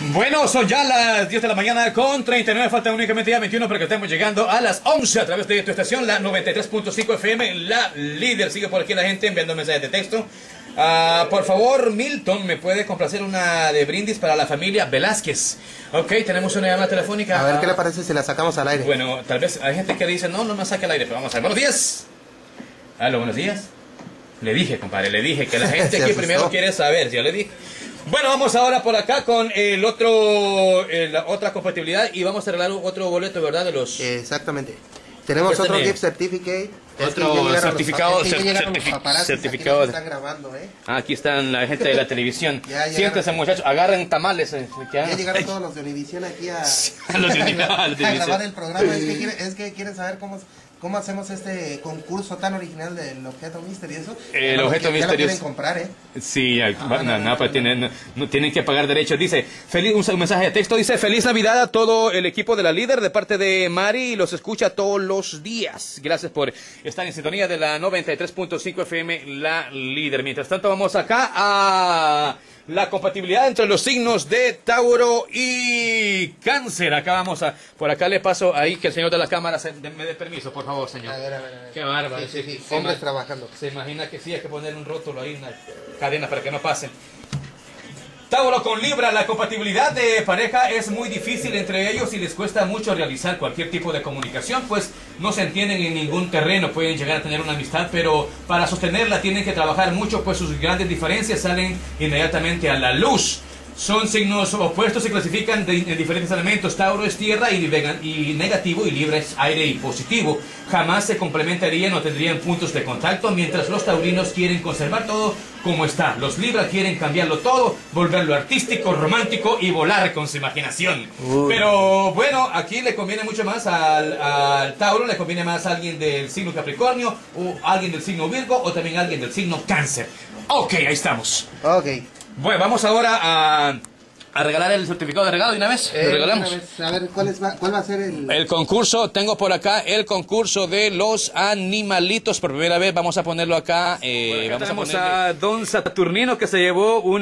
Bueno, son ya las 10 de la mañana con 39, faltan únicamente ya 21 para que estemos llegando a las 11 a través de tu estación, la 93.5 FM, la líder. Sigue por aquí la gente enviando mensajes de texto. Por favor, Milton, ¿me puede complacer una de brindis para la familia Velázquez? Ok, tenemos una llamada telefónica. A ver, ¿qué le parece si la sacamos al aire? Bueno, tal vez hay gente que dice, no me saque al aire, pero vamos a ver. Buenos días. Aló, buenos días. Le dije, compadre, le dije que la gente aquí primero quiere saber, ya le dije. Bueno, vamos ahora por acá con el otro, la otra compatibilidad y vamos a arreglar otro boleto, ¿verdad? De los... Exactamente. Tenemos otro gift certificate. Otro certificado. Certificado. Están grabando, Aquí están la gente de la televisión. Siéntense, muchachos, agarren tamales. Ya llegaron todos los de Univisión aquí a a grabar el programa. Es que quieren saber cómo hacemos este concurso tan original del objeto misterioso. El objeto misterioso. Ya lo quieren comprar, Sí, pues tienen que pagar derechos. Dice, un mensaje de texto, dice, feliz Navidad a todo el equipo de la líder de parte de Mari, los escucha todos los días. Gracias por estar en sintonía de la 93.5 FM, la líder. Mientras tanto, vamos acá a la compatibilidad entre los signos de Tauro y Cáncer. Acá vamos a... Por acá le paso ahí que el señor de la cámara me dé permiso, por favor, señor. A ver. Qué bárbaro. Sí. Hombres trabajando. Se imagina que sí, hay que poner un rótulo ahí, una cadena para que no pasen. Tauro con Libra, la compatibilidad de pareja es muy difícil entre ellos y les cuesta mucho realizar cualquier tipo de comunicación, pues no se entienden en ningún terreno, pueden llegar a tener una amistad, pero para sostenerla tienen que trabajar mucho, pues sus grandes diferencias salen inmediatamente a la luz. Son signos opuestos, se clasifican en diferentes elementos. Tauro es tierra y negativo, y Libra es aire y positivo. Jamás se complementarían o tendrían puntos de contacto, mientras los taurinos quieren conservar todo como está. Los Libra quieren cambiarlo todo, volverlo artístico, romántico y volar con su imaginación. Pero bueno, aquí le conviene mucho más al Tauro, le conviene más a alguien del signo Capricornio, o alguien del signo Virgo, o también alguien del signo Cáncer. Ok, ahí estamos. Ok. Bueno, vamos ahora a regalar el certificado de regalo de una vez. Lo regalamos. A ver, ¿cuál va a ser el concurso? Tengo por acá el concurso de los animalitos. Por primera vez vamos a ponerlo acá. Vamos a don Saturnino, que se llevó un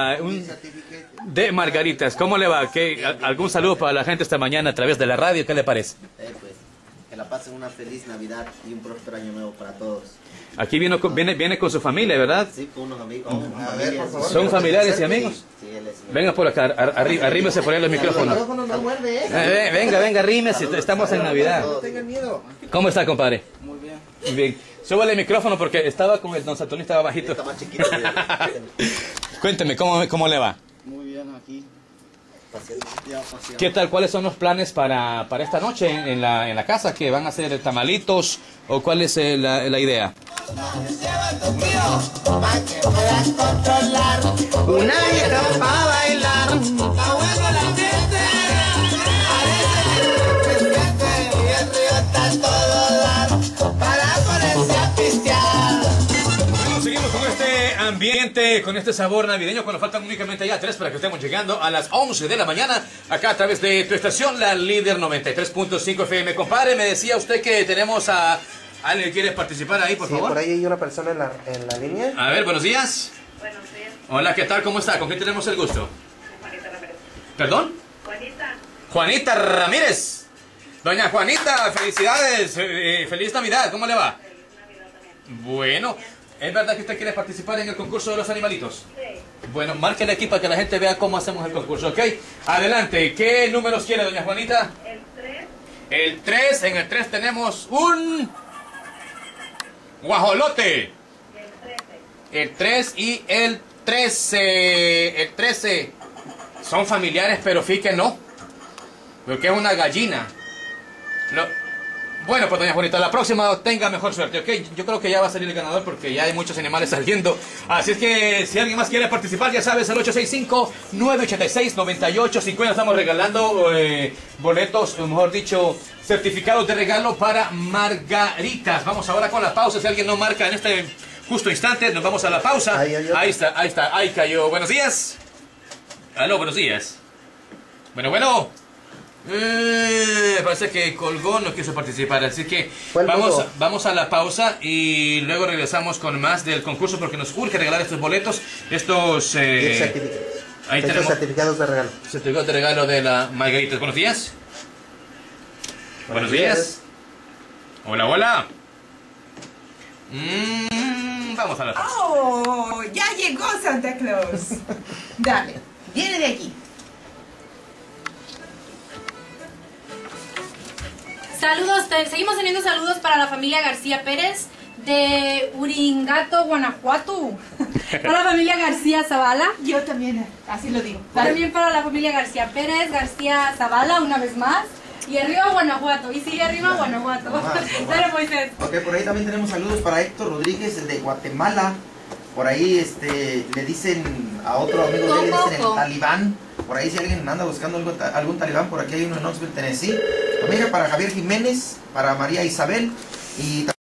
de margaritas. ¿Cómo le va? ¿Algún saludo para la gente esta mañana a través de la radio? ¿Qué le parece? Pues, que la pasen una feliz Navidad y un próspero año nuevo para todos. Aquí viene con su familia, ¿verdad? Sí, con unos amigos. A ver, por favor. ¿Son familiares y amigos? Sí, él es. Venga por acá, arrímese por ahí los micrófonos. El micrófono no muerde, Venga, arrímese, estamos en Navidad. No tengan miedo. ¿Cómo está, compadre? Muy bien. Bien. Súbale el micrófono porque estaba con el don Saturnino, estaba bajito. Está más chiquito. Cuénteme, ¿cómo le va? Muy bien, aquí. Paseando. ¿Qué tal? ¿Cuáles son los planes para esta noche en la casa? ¿Que van a hacer tamalitos o cuál es la idea? Una vieja para bailar. Seguimos con este ambiente, con este sabor navideño, cuando faltan únicamente ya 3 para que estemos llegando a las 11 de la mañana, acá a través de tu estación, la líder 93.5 FM. Compadre, me decía usted que tenemos a... ¿Alguien quiere participar ahí, por favor? Por ahí hay una persona en la línea. A ver, buenos días. Buenos días. Hola, ¿qué tal? ¿Cómo está? ¿Con quién tenemos el gusto? Juanita Ramírez. ¿Perdón? Juanita. Juanita Ramírez. Doña Juanita, felicidades. Feliz Navidad. ¿Cómo le va? Feliz Navidad también. Bueno, ¿es verdad que usted quiere participar en el concurso de los animalitos? Sí. Bueno, márquele aquí para que la gente vea cómo hacemos el concurso, ¿ok? Adelante. ¿Qué números quiere, doña Juanita? El 3. El 3. En el 3 tenemos un... guajolote. Y el 13. El 3 y el 13. El 13 son familiares, pero fíjate que no. Porque es una gallina. Bueno, pues doña Juanita, la próxima tenga mejor suerte, ¿ok? Yo creo que ya va a salir el ganador porque ya hay muchos animales saliendo. Así es que si alguien más quiere participar, ya sabes, al 865-986-9850. Estamos regalando boletos, o mejor dicho, certificados de regalo para margaritas. Vamos ahora con la pausa. Si alguien no marca en este justo instante, nos vamos a la pausa. Ahí está, ahí cayó. Buenos días. Aló, buenos días. Bueno. Parece que colgó, no quiso participar, así que vamos a la pausa y luego regresamos con más del concurso porque nos urge regalar estos boletos, estos Ahí Estos tenemos certificados de regalo. certificado de regalo de la Margarita. Buenos días. Buenos días. Hola, hola. Vamos a la taza. ¡Oh! ¡Ya llegó Santa Claus! Dale, viene de aquí. Saludos, seguimos teniendo saludos para la familia García Pérez de Uringato, Guanajuato. Para la familia García Zavala. Yo también, así lo digo. Dale. También para la familia García Pérez, García Zavala, una vez más. Y arriba Guanajuato. Y sigue arriba Guanajuato. Dale, Moisés. Ok, por ahí también tenemos saludos para Héctor Rodríguez, el de Guatemala. Por ahí le dicen a otro amigo de él, le dicen el talibán. Por ahí si alguien anda buscando algún talibán, por aquí hay uno en Knoxville, Tennessee. También para Javier Jiménez, para María Isabel y